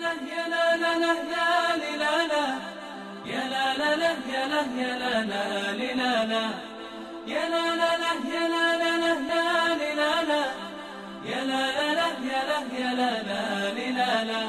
لا يا لا لا لا لا لا لا يا لا لا لا يا لا يا لا لا لا لا يا لا لا لا يا لا لا لا لا لا يا لا لا لا يا لا يا لا لا لا.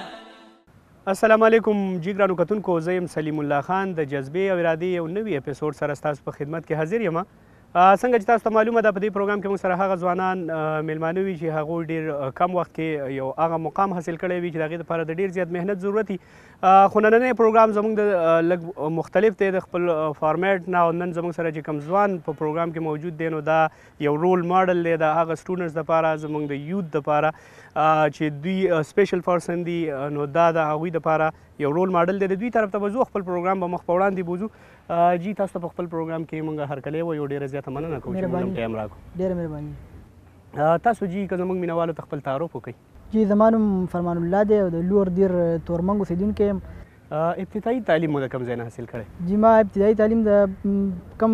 السلام علیکم جی ګرانو کتونکو، زه یم سلیم الله خان د جذبې او ارادې یو نوي اپیسوډ سره ستاسو په خدمت کې حاضر یم. څنګه چې تاسو ته معلومه ده، په دې پروګرام کې موږ سره هغه ځوانان میلمانه وي چې هغوی ډېر کم وخت کې یو هغه مقام حاصل کړی وي چې د هغې دپاره د ډېر زیات محنت ضرورت وي. خو نننی پروګرام زموږ د لږ مختلف دی د خپل فارمیټ نه، او نن زموږ سره چې کوم ځوان په پروګرام کې موجود دی نو دا یو رول ماډل دی د هغه سټوډنټس دپاره، زموږ د یوت دپاره چې دوی سپیشل پرسن دي. نو دا د هغوی دپاره یو رول ماډل دی. د دوی طرف ته به ځو، خپل پروګرام به مخ په وړاندې بوځو. جی تاسو ته په خپل پروګرام کې موږ هرکلی وایو، ډېره زیاته مننه کوو چې موږ هم ټایم راکړو. ډېره مهرباني. تاسو جی که زموږ مینوالو ته خپل تعارف وکړئ. جی زما نوم فرمان الله دی او د لور دیر تورمنګ اوسېدونکی یم. ابتدایي تعلیم مو د کوم ځای نه حاصل کړی؟ جی ما ابتدایي تعلیم د کم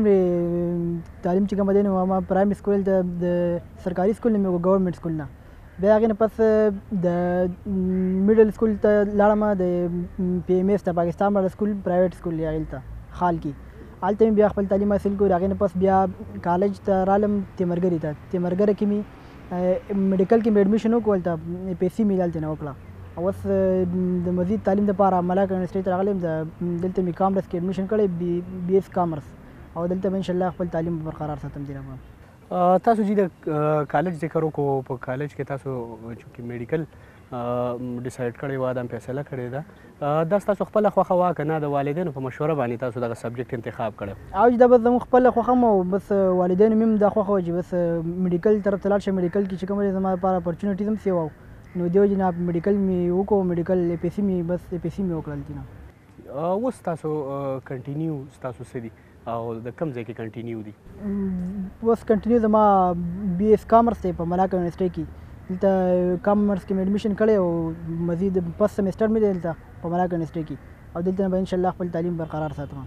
پرایمري تعلیم چې کوم دی نو ما پرایمري سکول د سرکاري سکول نه مې ګورنمنټ سکول نه، بیا هغې نه پس د میډل سکول ته لاړم، د پی ایم ایس ته پاکستان باندې سکول پرایویټ سکول دی هغې ته خال کې. هلته مې بیا خپل تعلیم حاصل کړو. هغې نه پس بیا کالج ته رالم تیمرګرې ته. تیمرګره کې مې میډیکل کې مې ایډمیشن وکړو، هلته پیسې مې هلته نه وکړه. اوس د مزید تعلیم دپاره ملاک یونیورسټۍ ته راغلی یم. دلته مې کامرس کې ایډمیشن کړی، بی ایس کامرس، او دلته به انشاءالله خپل تعلیم برقرار ساتم. دې لپاره تاسو جی د کالج ذکر وکړو. په کالج کې تاسو چونکې میډیکل ډیسایډ کړی وه، دا فیصله کړې ده، دا ستاسو خپله خوښه وه که نه د والدینو په مشوره باندې تاسو دغه سبجیکټ انتخاب کړی؟ او دا بس زموږ خپله خوښه مو، بس والدینو مې هم دا خوښه وه چې بس میډیکل طرف ته لاړ شم. میډیکل کې چې کوم دی زما لپاره اپرچونټیز هم سیوا وو، نو دې وجې نه میډیکل مې وکړو. میډیکل اے پی سی مې بس اے پی سی مې وکړه هلته نه. اوس تاسو کنټینیو ستاسو څه دي او د کوم ځای کې کنټینیو دي؟ اوس کنټینیو زما بی ایس کامرس دی په ملاکا یونیورسټۍ کې. دلته کامرس کې مې ایډمیشن کړی او مزید فسټ سیمسټر مې دی دلته په ملاکا یونیورسټۍ کې، او دلته نه به انشاءالله خپل تعلیم برقرار ساتم.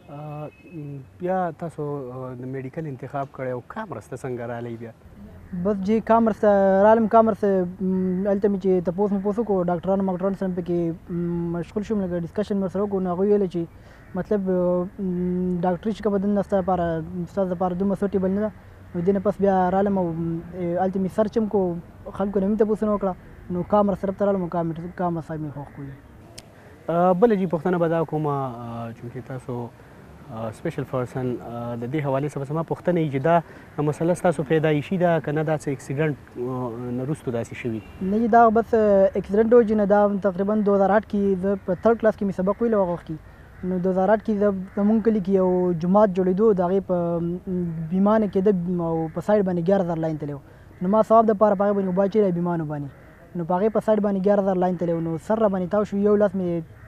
بیا تاسو د میډیکل انتخاب کړی او کامرس ته څنګه رالی؟ بیا بس جی کامرس ته رالم. کامرس هلته مې چې تپوس مپوس وکړو ډاکټرانو ماکټرانو سره، پکې مشغول شوم، لږ ډسکشن ورسره وکړو. نو هغوی ویله چې مطلب ډاکټري چې کومه دنده ستاسو دپاره دومره سوټیبل نه ده. نو دې نه پس بیا رالم او هلته مې سرچ هم کړو، خلکو نه مې تپوسونه وکړه. نو کامرس طرف ته رالم او کامرس صاحب مې خوښ کړو. بله جی پوښتنه به دا کومه چونکې تاسو سپیشل پرسن د دې حوالې سره زما پوښتنه وي چې دا مسله ستاسو پیدایشي ده که نه دا څه اکسیډنټ نه وروستو داسې شوي؟ نه جی دا بس اکسیډنټ و چې نه، دا تقریبا 2008 کې زه په 3rd کلاس کې مې سبق ویلو هغه وخت کې. نو 2008 کې زموږ کلي کې یو جومات جوړېدو، د هغې په بیمانه کېده او په سایډ باندې 11,000 لاین تللی و. نو ما ثواب دپاره په هغې باندې اوبه اچولی بیمانو باندې. نو په هغې په سایډ باندې 11,000 لاین تللی و. نو سر را باندې تاو شو، یو لاس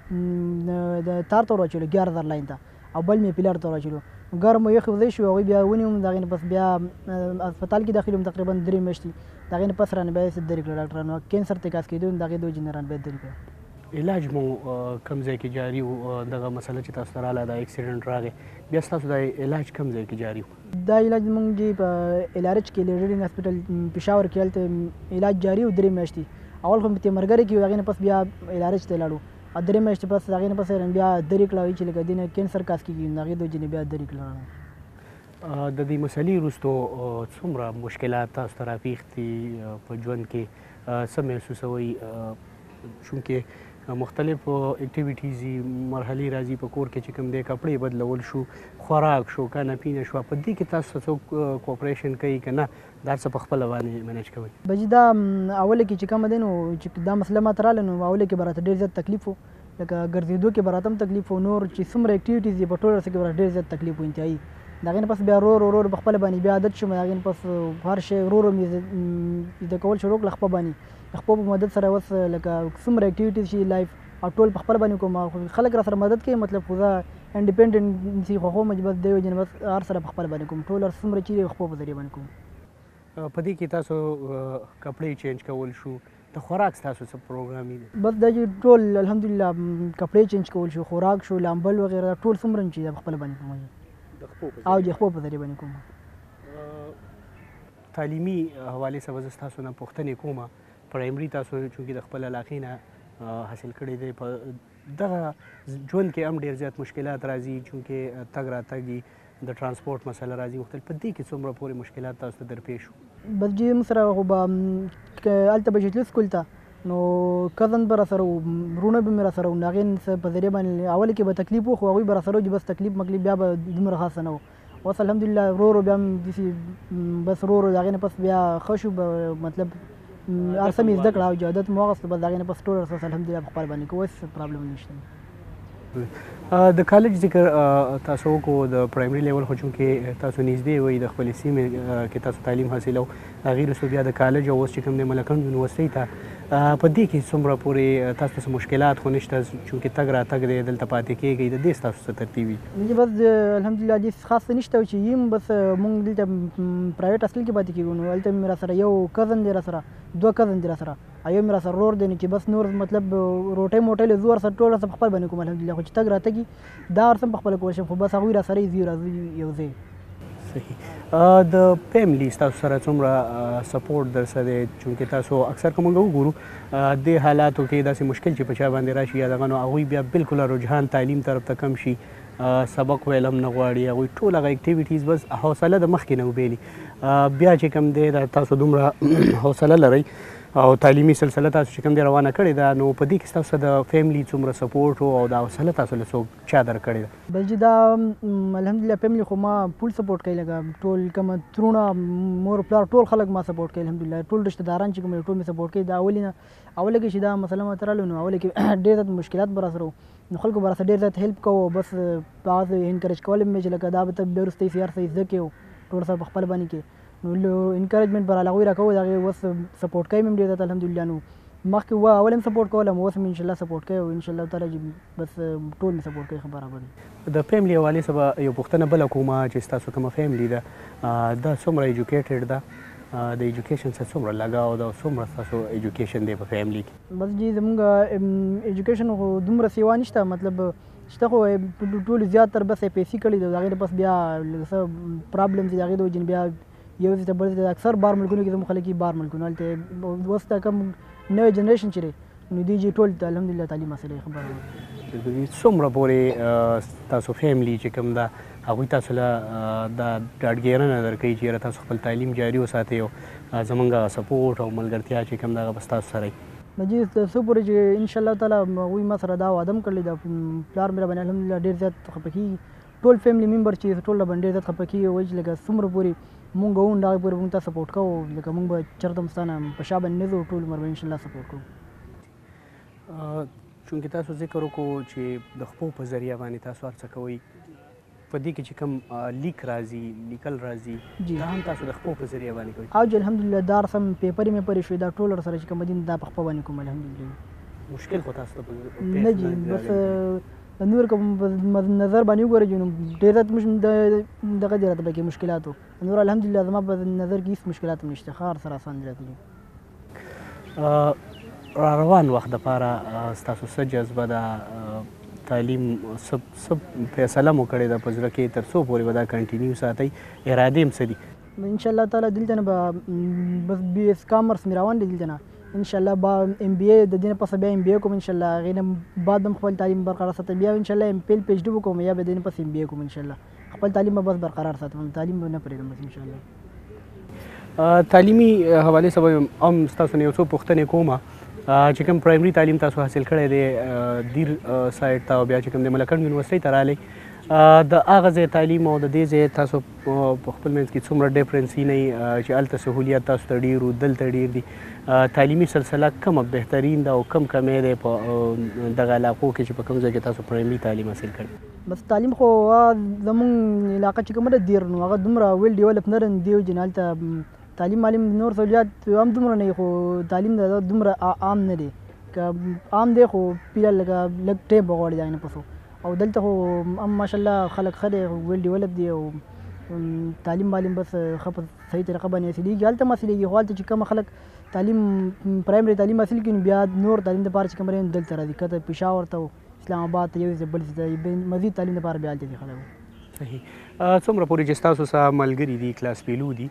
مې د تار ته ور اچولو 11,000 لاین ته، او بل مې پیلر ته ور اچولو. ګرم او یخ وضعې شو، هغوی بیا ونیوم. د هغې نه پس بیا هسپتال کې داخل وم تقریبا 3 میاشتې. د هغې نه پس رانه بیا لرې کړه ډاکټرانو، کینسر ته کاس کېدو، د هغې د وجې نه رانه بیا لرې کړه. علاج مو کوم ځای کې جاري و؟ دغه مسله چې تاسو ته راغله، دا اکسیډنټ راغی، بیا ستاسو دا علاج کوم ځای کې جاري و؟ دا علاج زموږ جی په LRH کې لیډرینګ هاسپټل پېښور کې هلته علاج جاري و 3 میاشتې. اول خو مې تیمرګرې کې و، هغې نه پس بیا LRH ته لاړو، او 3 میاشتې پس هغې نه پس بیا لرې کړه چې لکه دې نه کینسر کاس کېږي، نو هغې د وجې نه بیا لرې کړه. د دې مسلې وروستو څومره مشکلات تاسو ته راپېښ دي په ژوند کې؟ څه محسوسوئ؟ چونکې مختلف اکټیویټیز مرحلې راځي په کور کې چې کوم دی، کپړې بدلول شو، خوراک شو، کانه پینه شوه، په دې کې تاسو څوک کوپریشن کوي که نه دا څه په خپله باندې منیج کوئ؟ بجي دا اوله کې چې کومه دی نو چې دا مسله ماته راغله، نو اوله کې به راته ډېر زیات تکلیف و، لکه ګرځېدو کې به راته هم تکلیف و، نور چې څومره اکټیویټیز دي په ټوله کې به راته ډېر زیات تکلیف و انتهایي. د هغې نه پس بیا ورو په خپله باندې بیا عادت شوم. د هغې نه پس هر شی ورو مې زده کول شروع کړه خپه باندې، د خپو په مدد سره. اوس لکه څومره اکټیویټیز شي لایف او ټول په خپله باندې کوم، خلک را سره مدد کوي، مطلب خو زه انډیپینډنسي خوښوم چې بس دې وجې نه بس هر سره په خپله باندې کوم، ټول هر څومره چیرې خپو په ذریعه باندې کوم. په دې کې تاسو کپړې چینج کول شو، د خوراک ستاسو څه پروګرام دی؟ بس دا چې ټول الحمدلله کپړې چینج کول شو، خوراک شو، لامبل وغیره ټول څومره چې په خپله باندې کوم او د خپو په ذریعه باندې کوم. تعلیمي حوالې سره زه ستاسو نه پوښتنې کومه. پرایمري تاسو چونکې د خپل علاقې نه حاصل کړی دی. په دغه ژوند کې هم ډېر زیات مشکلات راځي چونکې تګ راتګ دي، د ترانسپورټ مسله راځي مختلف. په دې کې څومره پورې مشکلات تاسو ته درپېښ شو؟ بس جی موږ سره خو به هلته به چې تلو سکول ته نو کزن به راسره وو، وروڼه به مې راسره وو. نو هغې څه په ذریعه باندې اول کې به تکلیف و، خو هغوی به راسره وو چې بس تکلیف مکلیف بیا به دومره خاصه نه و. اوس الحمدلله ورو ورو بیا هم داسې بس ورو ورو د هغې نه پس بیا ښه شو. مطلب هر څه مې زده کړه او چې عادت مې واخیستو، بس د هغې نه پس ټول هر څه الحمدلله په خپل باندې کوو، هېڅ پرابلم نشته. د کالج ذکر تاسو وکړو، د پرایمري لیول خو چونکې تاسو نږدې وئ د خپلې سیمې کې تاسو تعلیم حاصلو، هغې وروسته بیا د کالج او اوس چې کوم دی ملکنډ یونیورسټۍ ته په دې کې څومره پورې تاسو ته څه مشکلات خو نشته چونکې تګ راتګ دی دلته پاتې کېږئ، د دې ستاسو څه ترتیب وي؟ بس الحمدلله دې خاص څه نشته چې یم بس مونږ دلته پرایویټ هاسټل کې پاتې کېږو. نو هلته مې راسره یو کزن دی، راسره دوه کزن دي راسره، یو مې راسره ورور دی. نو چې بس نور مطلب روټۍ موټۍ له زه ورسره ټول ورسره په خپل باندې کوم الحمدلله. خو چې تګ راتګ دا هر څه په خپله کولی شم، خو بس هغوی راسره یې ځي راځي یو ځای. صحیح. د فیملی ستاسو سره څومره سپورټ در سره دی؟ چونکې تاسو اکثر که موږ وګورو دې حالاتو کې داسې مشکل چې په چا باندې راشي یا دغه، نو هغوی بیا بالکل رجحان تعلیم طرف ته کم شي، سبق ویل هم نه غواړي، هغوی ټول هغه اکټیویټیز بس حوصله د مخکې نه وبیلي. بیا چې کوم دی دا تاسو دومره حوصله لرئ او تعلیمي سلسله تاسو چې کوم دی روانه کړې ده، نو په دې کې ستاسو د فیملی څومره سپورټ او د حوصله تاسو له څوک چا درکړې ده؟ بل چې دا الحمدلله فیملی خو ما پول سپورټ کوي، لکه ټول کوم ترونه مور پلار ټول خلک ما سپورټ کوي الحمدلله. ټول رشته داران چې کوم ټول مې سپورټ کوي. د اوله کې چې دا مسله ماته راغله نو اوله کې ډېر زیات مشکلات به راسره وو، نو خلکو به راسره ډېر زیات هیلپ کوو. بس په هغه انکریج کول مې چې لکه دا به ته بیا وروسته یې هر څه زده کړې ټول سره په خپل باندې کې، نو انکریجمنټ به راله هغوی راکوو. د هغې اوس سپورټ کوي مې ډېر زیات الحمدلله. نو مخکې اول هم سپورټ کولم، اوس هم انشاءالله سپورټ کوي او انشاءالله تعالی چې بس ټول مې سپورټ کوي برابر. د فیملی حوالې څخه به یو پوښتنه بله کومه چې ستاسو کومه فیملی ده دا څومره ایجوکیټډ ده، د ایجوکیشن سره څومره لګاو ده او څومره ستاسو ایجوکیشن دی په فیملی کې؟ بس جی زمونږ ایجوکیشن خو دومره سیوا نشته، مطلب شته خو ټولو زیاتر بس پیسې کړي ده. د هغې نه بس بیا څه پرابلم چې د هغې د وجې بیا یو ځای ته بل ځای اکثر بار ملکونو کې زموږ خلک یې بار ملکونو هلته اوس ته کوم نوی جنریشن چې دی نو دوی چې ټول الحمدلله تعلیم حاصلوي. خبره څومره پورې تاسو فیملی چې کوم ده هغوی تاسو له دا ډاډګیرنه درکوي چې یاره تاسو خپل تعلیم جاري وساتئ او زموږ سپورټ او ملګرتیا چې کوم ده هغه به ستاسو سره وي؟ جی څو پورې چې انشاءالله تعالی هغوی ما سره دا وعده هم کړې ده، پلار مې راباندې الحمدلله ډېر زیات خفه کېږي، ټول فیملی ممبر چې ټول راباندې ډېر زیات خفه کېږي، وایي چې لکه څومره پورې مونږ وو نو هغې پورې مونږ ته سپورټ کوو، لکه مونږ به چېرته هم ستا نه په شا باندې نه ځو، ټول عمر به انشاءالله سپورټ کوو. چونکې تاسو ذکر وکړو چې د خپو په ذریعه باندې تاسو هر څه کوئ، په دې کې چې کوم لیک راځي لیکل راځي دا هم تاسو د خپو په ذریعه باندې کوئ؟ او جی الحمدلله دا سم پیپرې مې پرې شوې دا ټول ورسره چې کوم دي دا په خپه باندې کوم الحمدلله. مشکل خو تاسو ته نه جی بس نور کوم نظر باندې وګورئ نو ډېر زیات دغه دی راته پکې مشکلات وو، نور الحمدلله زما په نظر کې هېڅ مشکلات هم نشته، ښه هر سره اسان دی راته. را روان وخت دپاره ستاسو څه جذبه ده تعلیم څه فیصله مو کړې ده په زړه کې تر څو پورې به دا کنټینیو ساتئ، ارادې هم څه دي؟ انشاءالله تعالی دلته نه به بس بی ایس کامرس مې روان دی دلته نه، انشاءالله با ام بی اے د دې نه پسه بیا ام بی اے کوم انشاءالله، هغې نه بعد هم خپل تعلیم برقرار ساتم، بیا انشاءالله ام پی ایل پی ایچ ډي وکړم یا به د دې نه پس ام بی اے کوم انشاءالله، خپل تعلیم به بس برقرار ساتم، تعلیم به نه پرېږدم بس انشاءالله. تعلیمي حوالې سره هم ستاسو نه یو څو پوښتنې کومه چې کوم پرایمري تعلیم تاسو حاصل کړی دی دیر سایډ ته او بیا چې کوم د ملکنډ یونیورسټۍ ته راغلی، د هغه ځای تعلیم او د دې ځای تاسو په خپل منځ کې څومره ډفرنس وینئ چې هلته سهولیات تاسو ته ډېر وو دلته ډېر دي، تعلیمي سلسله کومه بهترین ده او کم کمی دی په دغه علاقو کې چې په کوم ځای کې تاسو پرایمري تعلیم حاصل کړی؟ بس تعلیم خو زمونږ علاقه چې کومه ده دیر نو هغه دومره ویل ډیولپ نه دی چې هلته تعلیم معلم نور سہولیات هم دومره نه وي، خو تعلیم د دومره عام نه دی، که عام دی خو پیله لږ ټیم به غواړي د هغې نه پس او دلته خو هم ماشاءالله خلک ښه دی ویل ډیولپ دی او تعلیم معلم بس ښه په صحیح طریقه باندې حاصلېږي، هلته هم حاصلېږي، خو هلته چې کومه خلک تعلیم پرایمري تعلیم حاصل کړي نو بیا نور تعلیم دپاره چې کوم دی دلته راځي، که ته پېښور ته اسلام آباد ته یو ځای بل ځای ته مزید تعلیم دپاره بیا هلته دي خلک. صحیح. څومره پورې چې ستاسو سره ملګري دي کلاس فیلو دي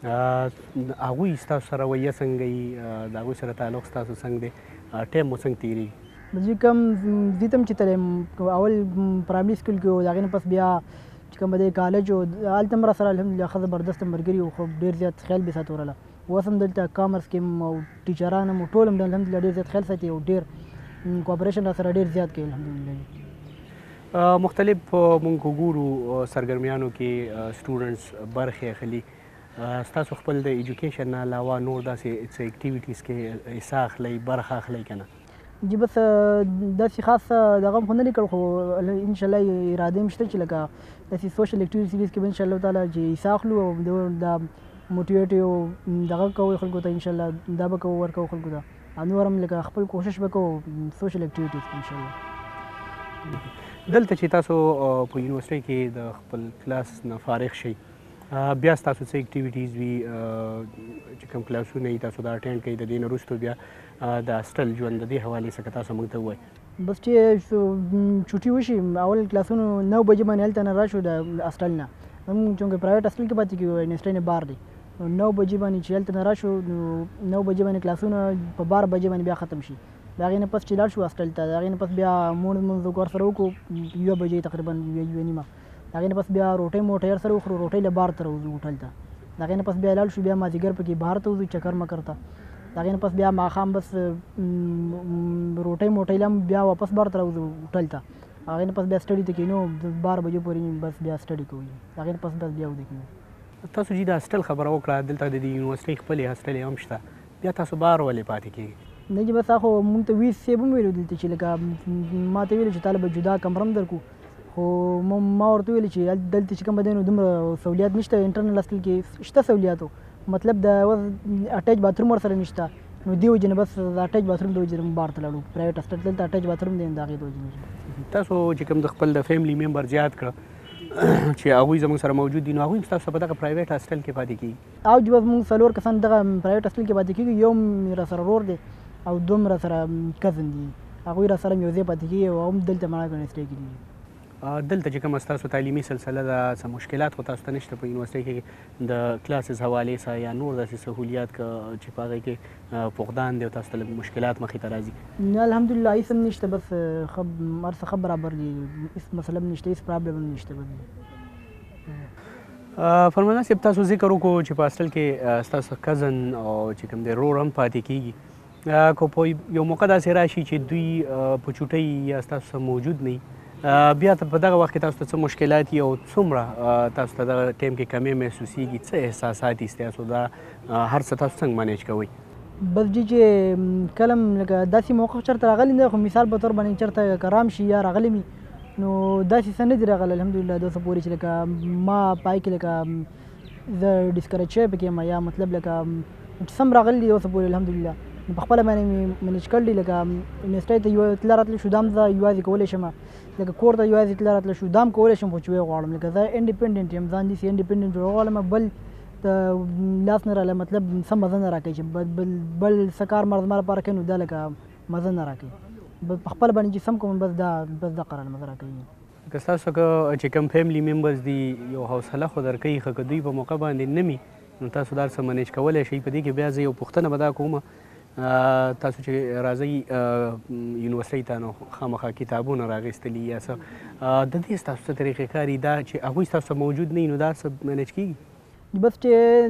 هغوی ستاسو سره رویه څنګه وي، د هغوی سره تعلق ستاسو څنګه دی، ټایم مو څنګه تېرېږي؟ چې کوم زه ته هم چې تللی اول پرایمري سکول کې و، د هغې نه پس بیا چې کوم دی کالج و، هلته هم راسره الحمدلله ښه زبردسته ملګري وو، خو ډېر زیات خیال مې ساتي ورله. اوس هم دلته کامرس کې یم او ټیچران هم ټول هم الحمدلله ډېر زیات خیال ساتي او ډېر کوآپریشن راسره ډېر زیات کوي الحمدلله. مختلف مونږ ګورو سرګرمیانو کې سټوډنټس برخې اخلي. ستاسو خپل د ایجوکیشن نه علاوه نور داسې څه اکټیویټیز کې حصه اخلئ، برخه اخلئ که نه؟ جی بس داسې خاص دغه هم خو نه دی کړی، خو انشاءالله اراده هم شته چې لکه داسې سوشل اکټیویټیز کې به انشاءالله تعالی چې حصه اخلو او دا موټیویټ یو دغه کوو خلکو ته، انشاءالله دا به کوو ورکوو خلکو ته، او نور هم لکه خپل کوشش به کوو سوشل اکټیویټیز کې انشاءالله. دلته چې تاسو په یونیورسټۍ کې د خپل کلاس نه فارغ شئ، بیا ستاسو څه اکټیویټیز وي چې کوم کلاسونه وي تاسو دا اټینډ کوئ، د دې نه وروسته بیا د هاسټل ژوند د دې حوالې څخه تاسو موږ ته ووایئ؟ بس چې چوټي وشي اول کلاسونو 9 بجې باندې هلته نه راشو د هاسټل نه، موږ چونکې پرایویټ هاسټل کې پاتې کېږو، یونیورسټۍ نه بار دی، 9 بجې باندې چې هلته نه راشو نو 9 بجې باندې کلاسونه په 12 بجې باندې بیا ختم شي. د هغې نه پس چې لاړ شو هاسټل ته، د هغې نه پس بیا مونځ مونځ ورسره وکړو 1 بجې تقریبا 1 نیمه، د هغې نه پس بیا روټۍ موټۍ سره وخورو، روټۍ له بار ته راوځو هوټل ته، د هغې نه پس بیا لاړ شو بیا مازدیګر پکې بهر ته وځو چکر مکر ته، د هغې نه پس بیا ماښام بس روټۍ موټۍ له هم بیا واپس بار ته راوځو هوټل ته، هغې نه پس بیا سټډي ته کښېنو 12 بجې پورې بس بیا سټډي کوو، د هغې نه پس بس بیا ویده کېږو. تاسو چې د هاسټل خبره وکړه، دلته د یونیورسټۍ خپلې هاسټلې هم شته، بیا تاسو بهر ولې پاتې کېږئ؟ نه جی بس خو مونږ ته ویس صاحب هم ویلو دلته چې لکه ما ته ویلو چې تاله به جدا کمره هم درکړو، خو ما ورته ویلو چې دلته چې کوم دی نو دومره سہولیات نشته، انټرنل هاسټل کې شته سہولیاتو، مطلب د اټیچ باتروم ورسره نشته، نو دې وجې نه بس د اټیچ باتروم د وجې نه بهر ته لاړو، پرایویټ هاسټل دلته اټیچ باتروم دی د هغې د وجې نه. تاسو چې کوم د خپل د فیملی ممبر زیات کړه چې هغوی زموږ سره موجود دي، نو هغوی هم ستاسو په دغه پرایویټ هاسټل کې پاتې کېږي؟ او جی بس مونږ 4 کسان دغه پرایویټ هاسټل کې پاتې کېږو، یو راسره ورور دی او 2 راسره کزن دي، هغوی راسره یو ځای پاتې کېږي او هم دلته مړه یونیورسټۍ کې دي. دلته چې کومه ستاسو تعلیمي سلسله ده، څه مشکلات خو تاسو ته نشته په یونیورسټۍ کې د کلاسز حوالې سره یا نور داسې سهولیات چې په هغې کې فقدان دی او تاسو ته لږ مشکلات مخې ته راځي؟ نه الحمدلله هېڅ هم نشته، بس هر څه ښه برابر دي، هېڅ مسله هم نشته، هېڅ پرابلم هم نشته. فرمانه صاحب، تاسو ذکر وکړو چې په هاسټل کې ستاسو کزن او چې کوم دی رور هم پاتې کېږي، که په یو موقع داسې راشي چې دوی په چوټۍ یا ستاسو سره موجود نه وي، بیا په دغه وخت کې تاسو ته څه مشکلات دي او څومره تاسو ته دغه ټایم کې کمی محسوسیږي، څه احساسات دي ستاسو، دا هر څه تاسو څنګه مینیج کوئ؟ بس جی چې کله لکه داسې موقع چېرته راغلی نه، خو مثال په طور باندې چېرته که رام شي یا راغلی وي نو داسې څه نه دي راغلی الحمدلله د اوسه پورې چې لکه ما پای کې لکه زه ډسکریج شوی پکې یم، یا مطلب لکه چې سم راغلی دي اوسه پورې الحمدلله په خپله باندې مې منیج کړی، لکه یونیورسټۍ ته تله راتله شو دا هم زه یوازې کولی شم، لکه کور ته یوازې تله راتله شو دا هم کولی شم، خو چې وغواړم لکه زه انډیپینډنټ یم، ځان داسې انډیپینډنټ وغواړم، بل د لاس نه راله مطلب څه مزه نه راکوي چې بل څه کار ما لپاره کوي نو دا لکه مزه نه راکوي، په خپله باندې چې سم کوم بس دا قرار مزه راکوي. که ستاسو چې کوم فیملی ممبرز دي یو حوصله خو درکوي، ښه که دوی په موقع باندې نه وي نو تاسو دا څه منیج کولی شئ. په دې کې بیا زه یو پوښتنه به دا کوم، تاسو چې راځئ یونیورسټۍ ته نو خامخا کتابونه راغېستلي یا څه، د دې ستاسو څه طریقې کاري دا چې هغوی ستاسو موجود نه وي نو دا څه مینیج کېږي؟ بس چې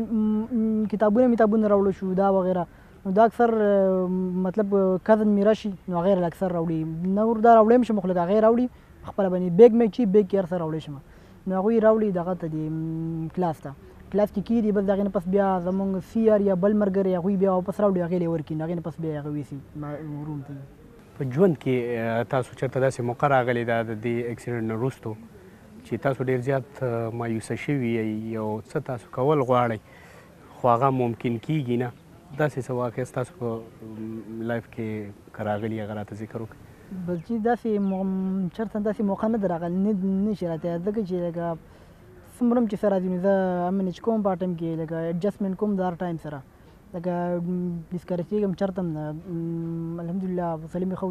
کتابونه راوړو شو دا وغیره نو دا اکثر مطلب کزن مې راشي نو هغې راله اکثر راوړي، نور دا راوړی هم شم خو لکه هغې راوړي خپله باندې بیګ مې چې بیګ کې هر څه راوړی شم نو هغوی راوړي دغه ته دي کلاس کې کېږدي، بس د هغې نه پس بیا زمونږ سی آر یا بل ملګری هغوی بیا واپس راوړي هغې له یې ورکړي، هغې نه پس بیا هغه ویسي روم ته. په ژوند کې تاسو چېرته داسې موقع راغلې ده د دې اکسیډنټ نه وروستو چې تاسو ډېر زیات مایوسه شوي یئ، یو څه تاسو کول غواړئ خو هغه ممکن کېږي نه، داسې څه واقع ستاسو په لایف کې که راغلي هغه راته ذکر وکړئ؟ بس چې داسې چېرته داسې موقع نه ده راغلې، نه شي راته یاد، ځکه چې لکه څومره هم چې څه راځي نو زه مینیج کوم په ټایم کې، لکه ایډجسټمنټ کوم د هر ټایم سره، لکه ډسکریج کېږم چېرته هم نه، الحمدلله حوصلې مې ښه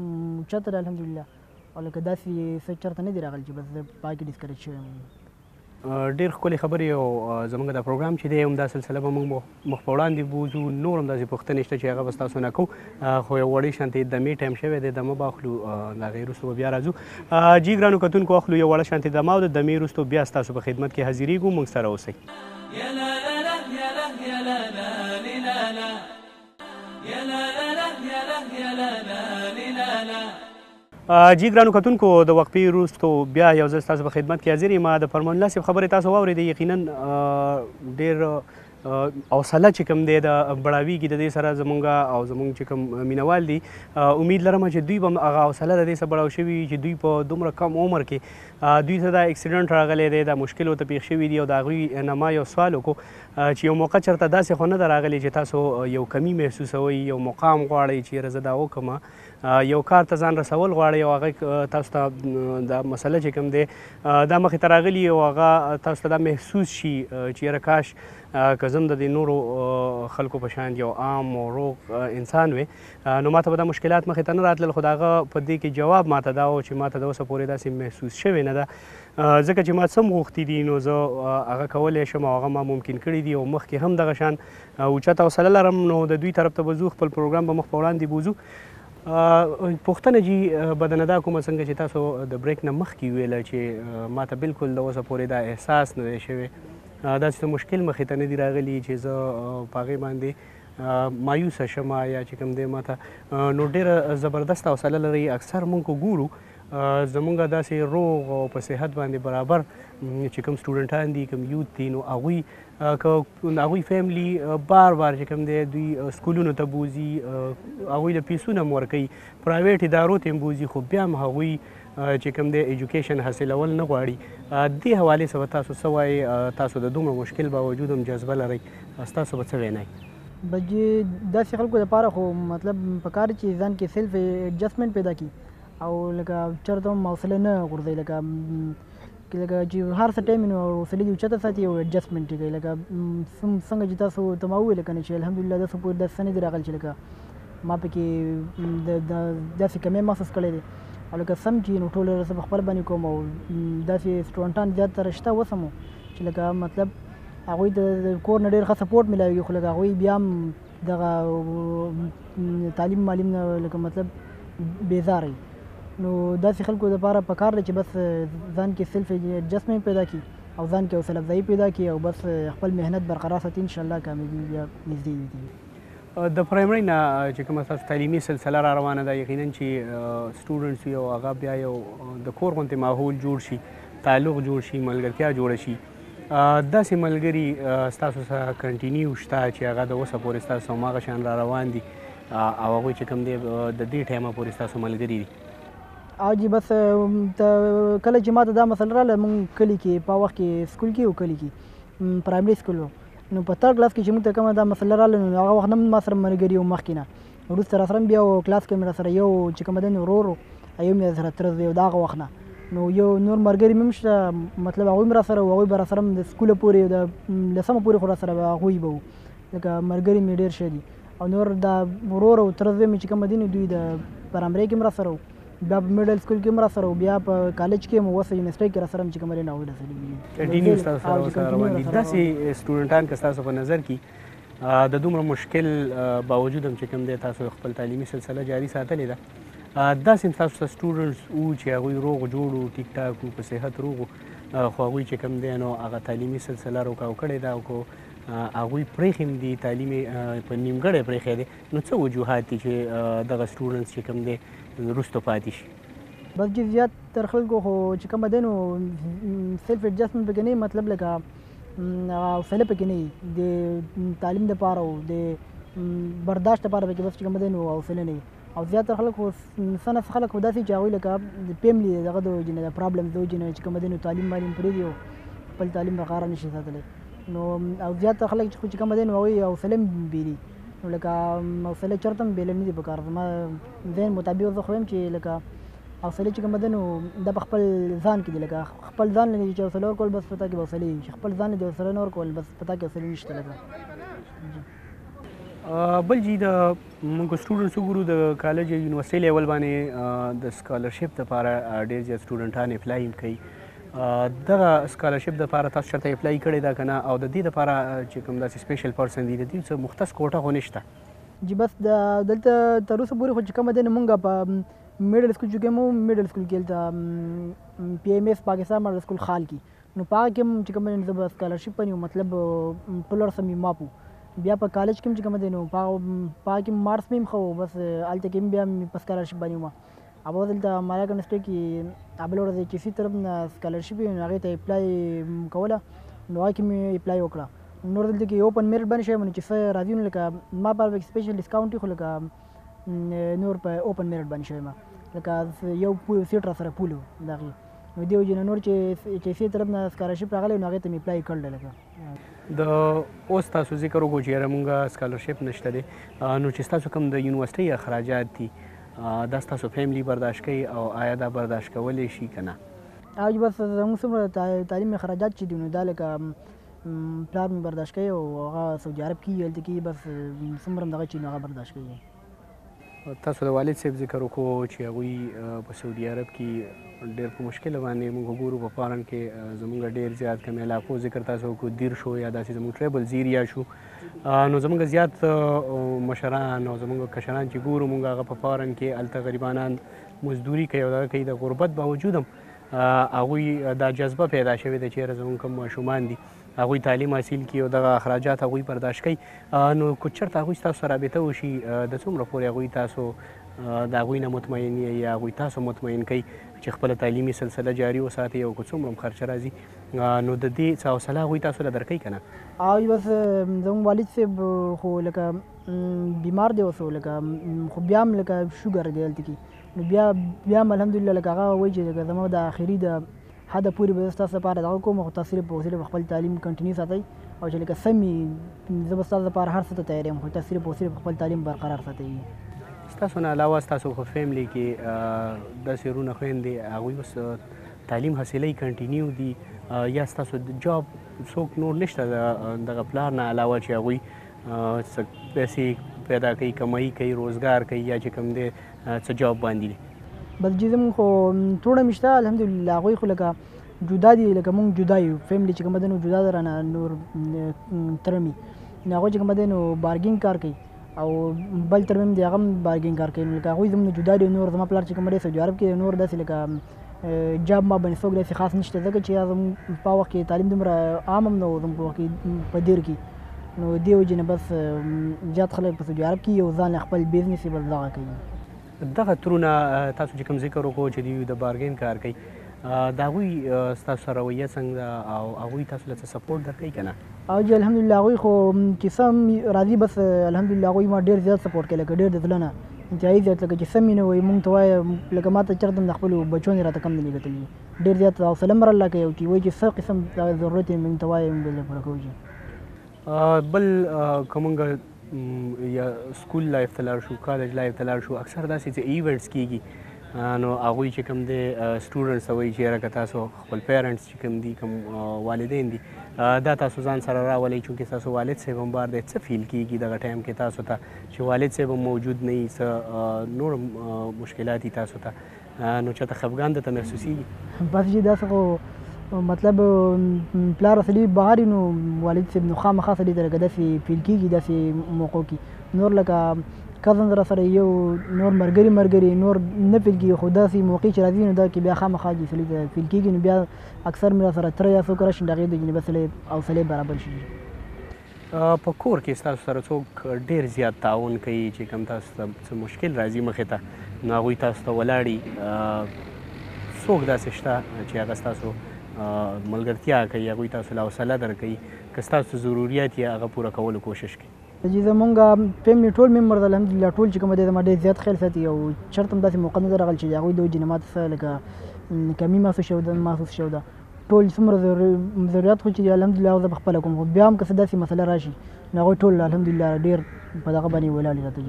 اوچته ده الحمدلله، او لکه داسې څه چېرته نه دي راغلي چې بس زه په هغې کې ډسکریج شوی یم. ډېر ښکلې خبرې او زموږ د پروګرام چې دی همدا سلسله به موږ مخ په وړاندې بوځو. نور هم داسې پوښتنې شته چې هغه به ستاسو نه کوو، خو یو وړې شانتې دمې ټایم شوی دی، دمه به اخلو، د هغې وروسته به بیا راځو. جی ګرانو کتونکو، اخلو یو وړه شانتې دمه او د دمې وروسته بیا ستاسو په خدمت کې حاضرېږو. موږ سره اوسئ. يا لا لا لا يا لا يا لا لا لا لا يا لا لا لا يا لا يا لا لا لا. جی ګرانو کتونکو، د وقفې وروستو بیا یو ځل ستاسو په خدمت کې حاضر یم. د فرمان الله صاحب خبرې تاسو واورېدې، یقینا ډېر حوصله چې کوم دی د بړاویږي د دې سره زمونږ او زمونږ چې کوم مینوال دي. امید لرم چې دوی به هغه حوصله د دې سره بړاو شوي چې دوی په دومره کم عمر کې دوی ته دا اکسیډنټ راغلی دی، دا مشکل ورته پېښ شوي دي، او د هغوی نه ما یو سوال وکړو چې یو موقع چېرته داسې خو نه ده راغلی چې تاسو یو کمی محسوسوئ، یو مقام غواړئ چې یاره زه دا وکړم، یو کار ته ځان رسول غواړئ او هغه تاسو ته دا مسله چې کوم دی دا مخې ته راغلي او هغه تاسو ته دا محسوس شي چې یاره کاش که زه هم د دې نورو خلکو په شان یو عام او روغ انسان وې، نو ما ته به دا مشکلات مخې ته نه راتلل. خو د هغه په دې کې جواب ما ته دا و چې ما ته د اوسه پورې داسې محسوس شوې نه ده، ځکه چې ما څه غوښتي دي نو زه هغه کولی شم او هغه ما ممکن کړي دي، او مخکې هم دغه شان اوچته حوصله لرم، نو د دوی طرف ته به ځو، خپل پروګرام به مخ په وړاندې بوځو. پوښتنه جی به درنه دا کومه څنګه چې تاسو د بریک نه مخکې ویله چې ما ته بالکل د اوسه پورې دا احساس نه دی شوی، داسې مشکل مخې ته نه دي راغلي چې زه په هغې باندې مایوسه شم یا چې کوم دی ما ته، نو ډېره زبردست حوصله لرئ. اکثر موږ ګورو زمونږ داسې روغ او په صحت باندې برابر چې کوم سټوډنټان دي، کوم یوت دي، نو هغوی فیملی بار بار چې کوم دی دوی سکولونو ته بوځي، هغوی له پیسونه هم ورکوي، پرایویټ ادارو ته هم بوځي، خو بیا هم هغوی چې کوم دی ایجوکیشن حاصلول نه غواړي. دې حوالې سره تاسو څه وایئ؟ تاسو د دومره مشکل باوجود هم جذبه لرئ، ستاسو به څه وینئ؟ بجې داسې خلکو لپاره خو مطلب پکار چې ځان کې سیلف ایډجسټمنټ پیدا کړي او لکه چېرته هم حوصله نه غورځوي، لکه چې هر څه ټایم نو حوصلې دې اوچته ساتي او ایډجسټمنټ یې کوي. لکه څنګه چې تاسو ته ما وویل که نه چې الحمدلله داسې پورې داسې څه نه دي راغلي چې لکه ما پکې داسې کمی محسوس کړی دی، او لکه سم چې نو ټول زه په خپل باندې کوم، او داسې سټوډنټان زیاتره شته اوس هم چې لکه مطلب هغوی د کور نه ډېر ښه سپورټ میلاوي، خو لکه هغوی بیا هم دغه تعلیم معلیم نه لکه مطلب بیزاره وي. نو داسې خلکو لپاره پکار دی چې بس ځان کې سیلف ایډجسټمنټ پیدا کړي او ځان کې حوصله افزایي پیدا کړي او بس خپل محنت برقرار ساتي، انشاءالله کامیابي بیا نږدې وي. د پرایمري نه چې کومه ستاسو تعلیمي سلسله را روانه ده، یقینا چې سټوډنټس وي او هغه بیا یو د کور غوندې ماحول جوړ شي، تعلق جوړ شي، ملګرتیا جوړه شي. داسې ملګري ستاسو سره کنټینیو شته چې هغه د اوسه پورې ستاسو هماغه شان را روان دي او هغوی چې کوم دی د دې ټایمه پورې ستاسو ملګري دي؟ او جی بس کله چې ما ته دا مسله راغله، موږ کلي کې په وخت کې سکول کې و، کلي کې پرایمري سکول و، نو په 3rd کلاس کې چې موږ ته کومه دا مسله راغله، نو هغه وخت نه ما سره ملګري و مخکې نه، وروسته را سره بیا کلاس کې مې را سره یو چې کومه دی ورور و، یو مې سره تره زوی و د هغه وخت نه، نو یو نور ملګري مې هم شته، مطلب هغوی هم را سره و، هغوی به را سره د سکوله پورې د 10مه پورې خو را سره به هغوی به و، لکه ملګري مې ډېر ښه دي. او نور دا ورور او تره زوی مې چې کومه دي نو دوی د پرایمرۍ کې هم را سره و، بیا په میډل سکول کې هم را سره و، بیا په کالج کې هم اوس یونیورسټۍ کې را سره چې کومه دی نو هغوی را سره کنټینیو ستاسو سره ورسره روان دي. داسې سټوډنټان که ستاسو په نظر کې د دومره مشکل باوجود هم چې کوم دی تاسو خپل تعلیمي سلسله جاري ساتلې ده، داسې هم ستاسو سټوډنټس وو چې هغوی روغ جوړ وو، ټیک ټاک وو، په صحت روغ وو، خو هغوی چې کوم دی نو هغه تعلیمي سلسله روکاو کړې ده او هغوی پرېښي هم دي، تعلیم یې په نیمګړی پرېښی دی، نو څه وجوهات دي چې دغه سټوډنټس چې کوم دی وروسته پاتې شي؟ بس چې زیات تر خلکو خو چې کومه دی نو سیلف ایډجسټمنټ پکې نه وي، مطلب لکه حوصله پکې نه وي د تعلیم دپاره او د برداشت دپاره پکې بس چې کومه دی نو حوصله نه وي. او زیاتره خلک خو څه نه څه خلک خو داسې چې هغوی لکه د فیملي دغه د وجې نه د پرابلم د وجې نه چې کومه دی نو تعلیم معلیم پرېږدي او خپل تعلیم برقراره نه شي ساتلی، نو او زیاتره خلک چې کومه دی نو هغوی حوصله هم بېلي، نو لکه حوصله چېرته هم بېله نه دي پکار. زما ذهن مطابق زه خو یم چې لکه حوصله چې کومه ده نو دا په خپل ځان کې دي، لکه خپل ځان له چې حوصله ورکول بس په تا کې به حوصله وي، چې خپل ځان له دې حوصله نه ورکول بس په تا کې حوصله نشته. لکه بل جي د موږ سټوډنټس وګورو د کالج یا یونیورسټۍ لیول باندې د سکالرشپ دپاره ډېر زیات سټوډنټان اپلای هم کوي، دغه سکالرشپ دپاره تاسو چېرته اپلای کړې ده که نه او د دې دپاره چې کوم داسې سپیشل پرسن دي د دې څه مختص کوټه خو نشته جی بس دلته تر اوسه پورې خو چې کومه دی نو مونږ په میډل سکول چې کوم میډل سکول کې هلته پی ایم ایس پاکستان میډل سکول خال کې نو په هغه کې هم چې کوم دی زه به سکالرشپ ونیو مطلب ټول ورسره مې معاف و بیا په کالج کې هم چې کومه دی نو په هغه کې مارکس مې هم ښه و بس هلته کې هم بیا مې په سکالرشپ باندې وم अब دلته مالا کنسټ کې ابل ورځ چې سی طرف نه سکالرشپ یې هغې ته اپلای کوله نو هغه کې مې اپلای وکړه نور دلته کې اوپن میرټ باندې شوی چې څه راځي نو لکه ما په سپیشل ډسکاونټ خو لکه نور په اوپن میرټ باندې شوی ما لکه یو سیټ را سره پول د هغې نو دې وجې نه نور چې سی طرف نه سکالرشپ راغلی نو هغې ته مې اپلای کړل لکه د اوس تاسو ذکر وکړو چې یاره مونږ سکالرشپ نشته دی نو چې ستاسو کوم د یونیورسټۍ اخراجات دي دا ستاسو فیملی برداشت کوي او آیا دا برداشت کولی شي که نه او بس زموږ څومره تعلیم اخراجات چې دي نو دا لکه پلار مې برداشت کوي او هغه سعودي عرب کې هلته کې بس څومره هم دغه چې نو هغه برداشت کوي تاسو د والد صاحب ذکر وکړو چې هغوی په سعودي عرب کې ډېر په مشکله باندې موږ ګورو په فارن کې زموږ ډېر زیات کم علاقو ذکر تاسو وکړو دیر شو یا داسې زموږ ټریبلز ایریا شو نو زموږ زیات مشران او زموږ کشران چې ګورو موږ هغه په فارن کې هلته غریبانان مزدوري کوي او دغه کوي د غربت باوجود هم هغوی دا جذبه پیدا شوې ده چې یاره زموږ کوم ماشومان دي هغوی تعلیم حاصل کړي او دغه اخراجات هغوی برداشت کوي نو که چېرته هغوی ستاسو سره رابطه وشي د څومره پورې هغوی تاسو د هغوی نه مطمئن یا هغوی تاسو مطمئن کوي چې خپله تعلیمي سلسله جاري وساتئ او که څومره هم خرچه راځي نو د دې څه حوصله هغوی تاسو له درکوي که نه او بس زموږ والد صاحب خو لکه بیمار دی اوس لکه خو بیا هم لکه شوګر دی هلته کې نو بیا هم الحمدلله لکه هغه وایي چې لکه زما د آخري د حده پورې به ستاسو لپاره دغه کوم خو تاسو په وسیله خپل تعلیم کنټینیو ساتئ او چې لکه سمې زه به ستاسو لپاره هر څه ته تیار یم خو تاسو په وسیله خپل تعلیم برقرار ساتئ ستاسو نه علاوه ستاسو په فیملی کې داسې وروڼه خویندې هغوی اوس تعلیم حاصلوي کنټینیو دي یا ستاسو د جاب څوک نور نشته دغه پلار نه علاوه چې هغوی پیسې پیدا کوي کمایي کوي روزګار کوي یا چې کوم دی څه جاب باندې دي بس جی زموږ خو ټوله مې شته الحمدلله هغوی خو لکه جدا دي لکه مونږ جدا یو فیملی چې کومه ده نو جدا ده رانه نور تره مې نو هغوی چې کومه ده نو بارګینګ کار کوي او بل تر مې دی هغه هم بارګینګ کار کوي نو لکه هغوی زموږ جدا دي نور زما پلار چې کومه دی سعودي عرب کې نور داسې لکه جاب ما باندې څوک داسې خاص نشته ځکه چې زموږ په وخت کې تعلیم دومره عام هم نه و زموږ په وخت کې په دیر کې نو دې وجې نه بس زیات خلک په سعودي عرب کې یو ځان خپل بزنس یې بل دغه کوي دغه ترونه تاسو چې کوم ذکر وکړو چې دوی د بارګین کار کوي د هغوی ستاسو سره رویه څنګه ده او هغوی تاسو له څه سپورټ درکوي که نه او جی الحمدلله هغوی خو چې څه راځي بس الحمدلله هغوی ما ډېر زیات سپورټ کوي لکه ډېر د زړه نه انتهایي زیات لکه چې سم مې نه وایي مونږ ته وایه لکه ما ته چېرته هم د خپلو بچو نه راته کم نه دي ګټلي ډېر زیات حوصله هم راله کوي او چې وایي چې څه قسم ضرورت یې مونږ ته وایي مونږ به پوره کوو جي بل که مونږ یا سکول لایف ته لاړ شو کالج لایف ته لاړ شو اکثر داسې چې ایونټس کېږي نو هغوی چې کوم دی سټوډنټس ته وایي چې یاره که تاسو خپل پیرنټس چې کوم دي کوم والدین دي دا تاسو ځان سره راولئ چونکې ستاسو والد صاحب هم بار دی څه فیل کېږي دغه ټایم کې تاسو ته چې والد صاحب هم موجود نه وي څه نور مشکلات دي تاسو ته نو چېرته خفګان درته محسوسېږي بس جي داسې خو مطلب پلار سړي بهر نو والد صاحب نو خامخا سړي ته لکه داسې فیل کېږي داسې موقعو کې نور لکه کزن را سره یو نور مرګري نور نه فیل کېږي خو داسې موقع چې راځي نو دا کې بیا خامخا جي سړي ته فیل کېږي نو بیا اکثر مې را سره تره یا څوک راشي د هغې د جنې حوصلې برابر شي په کور کې ستاسو سره څوک ډېر زیات تعاون کوي چې کوم تاسو ته څه مشکل راځي مخې ته نو هغوی تاسو ته ولاړي څوک داسې شته چې هغه ستاسو ملګرتیا کوي هغوی تاسو له حوصله درکوي که ستاسو ضروریات یې هغه پوره کولو کوشش کوي جی زمونږ فیملی ټول ممبرز الحمدلله ټول چې کومه دی زما ډېر زیات خیال ساتي او چېرته هم داسې موقع نه ده راغلی چې د هغوی د وجې نه ماته څه لکه کمي محسوس شوې ده ټول څومره ضرورت خو چې الحمدلله زه په خپله کوم خو بیا هم که څه داسې مسله راشي نو هغوی ټول الحمدلله ډېر په دغه باندې ولاړ دي راته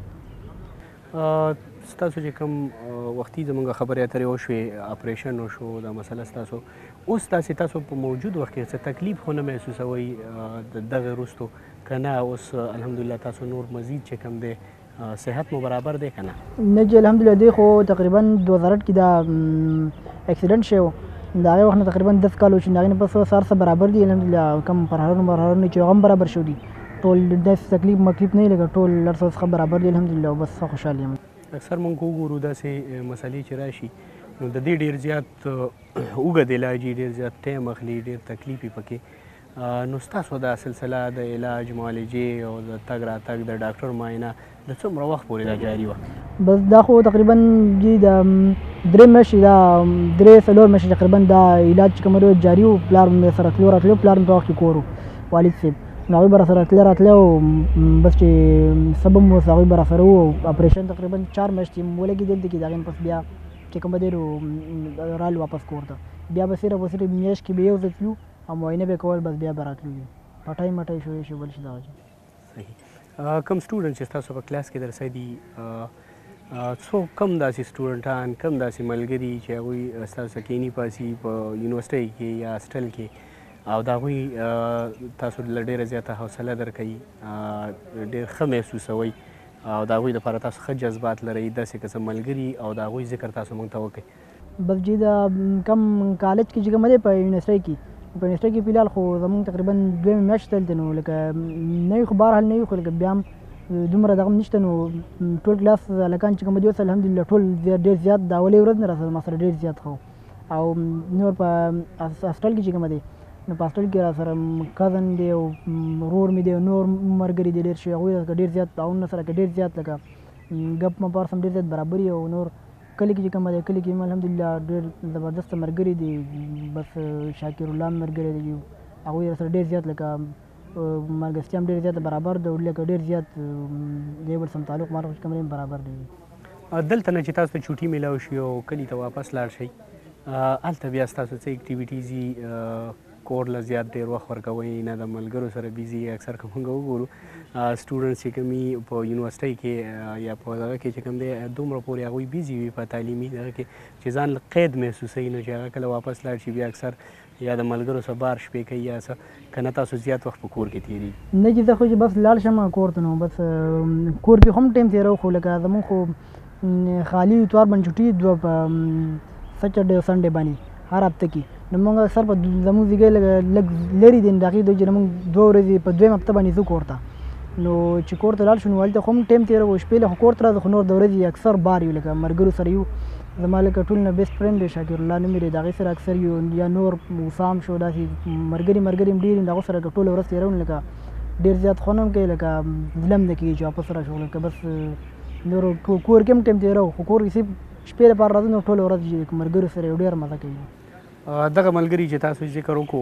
جي ستاسو چې کوم وختي زموږ خبرې اترې وشوې اپریشن وشو دا مسله ستاسو اوس تاسو په موجود وخت کې څه تکلیف خو نه محسوسوئ د دغې وروستو که نه اوس الحمدلله تاسو نور مزید چې کوم دی صحت مو برابر دی که نه نه جی الحمدلله دی خو تقریبا 2008 کې دا اکسیډنټ شوی د هغې وخت نه تقریبا 10 کال وشي، د هغې نه پس اوس هر څه برابر دي الحمدلله. کم پرهارونه چې هغه هم برابر شوي دي، ټول داسې تکلیف مکلیف نه وي، لکه ټول هر څه څخه برابر دي الحمدلله. او بس ښه خوشحال یم. اکثر مونږ وګورو داسې مسلې چې راشي نو د دې ډېر زیات اوږد علاج یې ډېر زیات ټایم اخلي، ډېر تکلیف یې پکې. نو ستاسو دا سلسله د علاج معالجې او د تګ راتګ د ډاکټر معاینه د څومره وخت پورې دا جاري وه؟ بس دا خو تقریبا جی د 3 میاشتې، دا 3-4 میاشتې تقریبا دا علاج چې کوم دی جاري و. پلار مې سره تلو راتلو، پلار مې په وخت کې کور و، والد صاحب. نو هغوی به راسره تله راتله او بس چې سبب مو اوس هغوی به راسره وو. اپریشن تقریبا 4 میاشتې ولګېدې دلته کې. د هغې نه پس بیا چې کوم دی نو رالو واپس کور ته. بیا به صرف میاشت کې به یو ځل تلو او معاینه به کول، بس بیا به راتلو. پټۍ مټۍ شوی شي بل شي دغه شي. صحیح. کم سټوډنټ چې ستاسو په کلاس کې درسه دي، څو کم داسې سټوډنټان، کم داسې ملګري چې هغوی ستاسو سره کیني پاسي په یونیورسټۍ کې یا هاسټل کې او د هغوی تاسو له ډېره زیاته حوصله درکوي، ډېر ښه محسوسوئ او د هغوی دپاره تاسو ښه جذبات لرئ، داسې قسم ملګري او د هغوی ذکر تاسو موږ ته وکړئ؟ بس جی دا کم کالج کې چې کوم دی په یونیورسټۍ کې، په یونیورسټۍ کې فلحال خو زمونږ تقریبا 2 میاشتې دلته نو لکه نه وي، خو بهرحال نه وي، خو لکه بیا هم دومره دغه نشته. نو ټول کلاس هلکان چې کوم دي اوس الحمدلله ټول ډېر زیات د اولۍ ورځ نه راسره ما سره ډېر زیات ښه. او نور په هاسټل کې چې کومه دی نو په هاسټل کې راسره کزن دی او ورور مې دی او نور ملګري دي ډېر شوي. هغوی ډېر زیات تعاونونه سره کوي، ډېر زیات لکه ګپ مپار سم ډېر زیات برابر وي. او نور کلي کې چې کومه دی، کلي کې هم الحمدلله ډېر زبردسته ملګري دي. بس شاکر الله ملګری دی، هغوی سره ډېر زیات لکه ملګرتیا هم ډېر زیاته برابر ده، لکه ډېر زیات د یو بل سم تعلق معلوق چې کوم دی برابر دی. دلته نه چې تاسو ته چوټي میلاو شي او کلي ته واپس لاړ شئ، هلته بیا ستاسو څه اکټیویټیز دي؟ کور له زیات ډېر وخت ورکوئ، نه د ملګرو سره بیزي؟ اکثر که موږ وګورو سټوډنټس چې کوم وي په یونیورسټۍ کې یا په دغه کې چې کوم دی دومره پورې هغوی بیزي وي په تعلیمي دغه کې چې ځان قید محسوسوي، نو چې هغه کله واپس لاړ شي بیا اکثر یا د ملګرو سره بار شپې کوي یا څه، که نه تاسو زیات وخت په کور کې تېرېږي؟ نه چې زه خو چې بس لاړ شم کور ته، نو بس کور کې هم ټایم تېرو، خو لکه زمونږ خو خالي اتوار باندې چوټي دوه په سټرډې او سنډې باندې هر هفته کې. نو موږ اکثر په زموږ ځای لږ لرې دي، د هغې د وجې نه موږ 2 ورځې په 2 هفته باندې ځو کور ته. نو چې کور ته لاړ شو نو هلته خو هم ټایم تېروو، شپې له خو کور ته راځو، خو نور د ورځې اکثر بار یو، لکه ملګرو سره یو. زما لکه ټول نه بیسټ فرینډ دی شاکر الله نوم یې دی، د هغې سره اکثر یو، یا نور وسام شو، داسې ملګري هم ډېر دي، د هغو سره ټوله ورځ تېروو. لکه ډېر زیات خوند هم کوي، لکه زړه هم نه کېږي چې واپس راشو. لکه بس نور کور کې هم ټایم تېروو، خو کور کې صرف شپې لپاره راځو، نو ټوله ورځ ملګرو سره یو ډېر مزه کوي. دغه ملګري چې تاسو ذکر وکړو،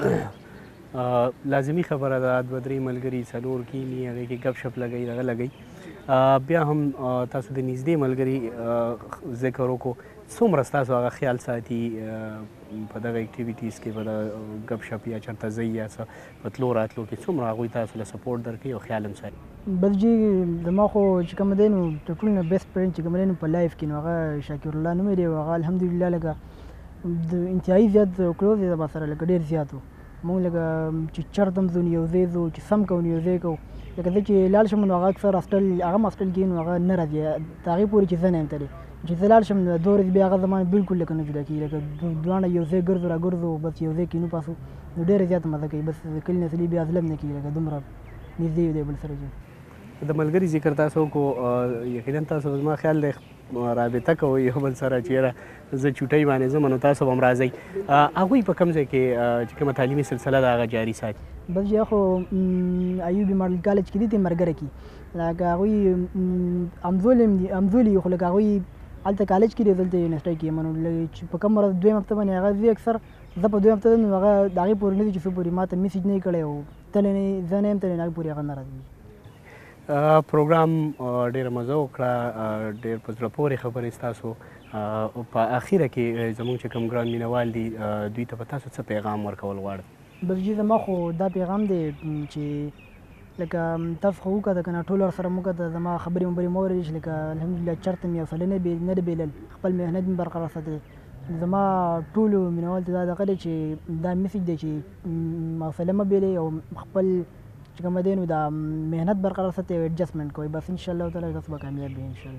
لازمي خبره ده 2-3 ملګري 4 کیني، هغې کې ګپ شپ لګوي، دغه لګوي. بیا هم تاسو د نږدې ملګري ذکر وکړو، څومره ستاسو هغه خیال ساتي په دغه اکټیویټیز کې، په دغه ګپ شپ یا چېرته ځئ یا څه په تلو راتلو کې، څومره هغوی تاسو له سپورټ درکوي او خیال هم ساتي؟ بس جی زما خو چې کوم دی نو تر ټولو نه بیسټ فرینډ چې کوم دی نو په لایف کې، نو هغه شاکر الله نوم یې دی، او هغه الحمدلله لکه د انتهایي زیات کلوز دی زما سره، لکه ډېر زیات و. مونږ لکه چې چرته هم ځو نو یو ځای ځو، چې سم کوو نو یو ځای کوو. لکه زه چې لاړ شم نو هغه اکثر هاسټل، هغه هم هاسټل کې نو هغه نه راځي تر هغې پورې چې زه نه یم تللی. چې زه لاړ شم نو 2 ورځې بیا هغه زما بلکل لکه نه جدا کېږي، لکه دواړه یو ځای ګرځو را ګرځو، بس یو ځای کینو پاسو، نو ډېره زیاته مزه کوي. بس کلي نه سړي بیا زړه هم نه کېږي، لکه دومره نږدې یو دی بل سره. د ملګري ذکر تاسو وکړو، یقینا تاسو زما خیال دی رابطه کوئ یو بل سره، چې یاره زه چوټۍ باندې ځم نو تاسو به هم راځئ. هغوی په کوم ځای کې چې کومه تعلیمي سلسله ده هغه جاري ساتي؟ بس یا خو ایوبي ماډل کالج کې دي، د مرګره کې، لکه هغوی همزولي خو لکه هغوی هلته کالج کې دي، دلته یونیورسټۍ کې یم. نو چې په کوم ورځ 2 هفته باندې هغه ځي اکثر، زه په 2 هفته نو هغه د هغې پورې نه دي چې څو پورې ما ته میسج نه یې کړی او تللی نه زه نه یم تللی، هغې پورې هغه نه راځي. پروګرام ډېره مزه وکړه، ډېر په زړه پورې خبرې ستاسو. په اخیره کې زموږ چې کوم ګران مینوال دي دوی ته به تاسو څه پیغام ورکول غواړئ؟ بس جی زما خو دا پیغام دی چې لکه تاسو خو وکړه که نه ټول ورسره مو وکړه، زما خبرې مبرې مو واورېدې چې لکه الحمدلله چېرته مې یو سړی نه دی بېلل، خپل محنت مې برقرار ساتلی. زما ټولو مینوال ته دا دغه دی چې دا میسج دی چې حوصله مه بېلئ او خپل چې کومه دی نو دا محنت برقرار ساتئ او ایډجسټمنټ کوئ. بس انشاءالله تعالی تاسو به کامیاب وئ انشاءالله.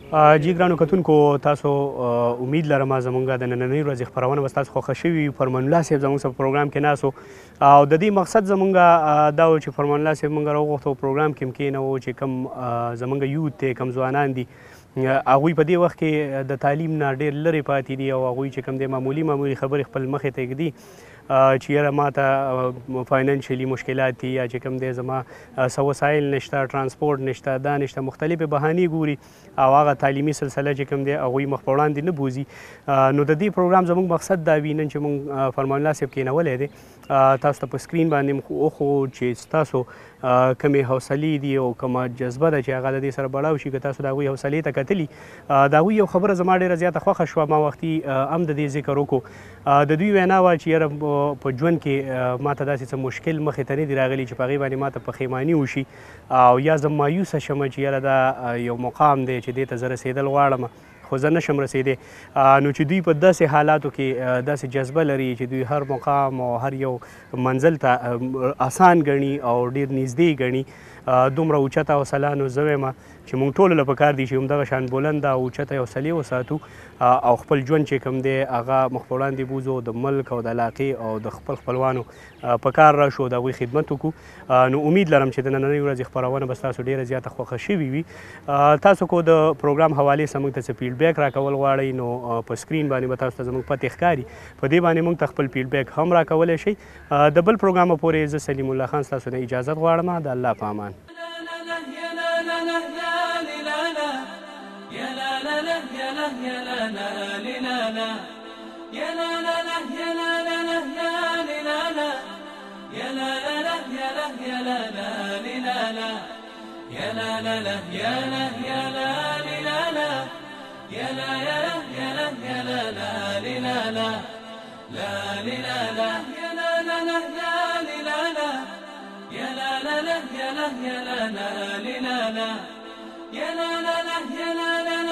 جی ګرانو کتونکو تاسو امید لرم زمونږ د نننۍ ورځې خپرونه به ستاسو خوښه شوې وي. فرمان الله صاحب زموږ سره پروګرام کې ناست او د دې مقصد زمونږ دا و چې فرمان الله صاحب مونږ راوغوښتو پروګرام کې هم کېنوو چې کوم زمونږ یوت دی کوم ځوانان دي هغوی په دې وخت کې د تعلیم نه ډېر لرې پاتې دي او هغوی چې کوم دی معمولي خبرې خپل مخې ته ږدي چې یاره ما ته فاینانشلي مشکلات دي یا چې کوم دی زما څه وسایل نشته ټرانسپورټ نشته دا نشته مختلفې بهانې ګوري او هغه تعلیمي سلسله چې کوم دی هغوی مخ په وړاندې نه بوځي. نو د دې پروګرام زموږ مقصد دا وي نن چې موږ فرمان الله صاحب کېنولی دی تاسو ته په سکرین باندې وښو چې ستاسو کومې حوصلې دي او کومه جذبه ده چې هغه د دې سره بړاو شي که تاسو د هغوی حوصلې ته کتلي د هغوی یو خبره زما ډېره زیاته خوښه شوه ما وختي هم د دې ذکر وکړو د دوی وینا وه چې یاره په ژوند کې ما ته داسې څه مشکل مخې ته نه دي راغلي چې په هغې باندې ما ته پښیماني وشي او یا زه مایوسه شم چې یاره دا یو مقام دی چې دې ته زه رسېدل غواړم خو زه نشم رسېدی. نو چې دوی په داسې حالاتو کې داسې جذبه لري چې دوی هر مقام او هر یو منزل ته آسان ګڼي او ډېر نږدې ګڼي دومره اوچته حوصله نو زه وایم چې موږ ټولو له پکار دي چې همدغه شان بلنده او اوچته حوصلې وساتو او خپل ژوند چې کوم دی هغه مخ په وړاندې بوځو د ملک او د علاقې او د خپل خپلوانو په کار راشو د هغوی خدمت وکړو. نو امید لرم چې د نننۍ ورځې خپرونه به ستاسو ډېره زیاته خوښه شوې وي. تاسو کو د پروګرام حوالې سره موږ ته څه فیډبیک راکول غواړئ نو په سکرین باندې به تاسو ته زموږ پتې ښکاري په دې باندې موږ ته خپل فیډبیک هم راکولی شئ. د بل پروګرام پورې زه سلیم الله خان ستاسو نه اجازت غواړم. د الله په امان.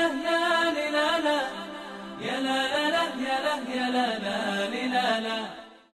يا لا لا لا يا لا يا لا لا لا لا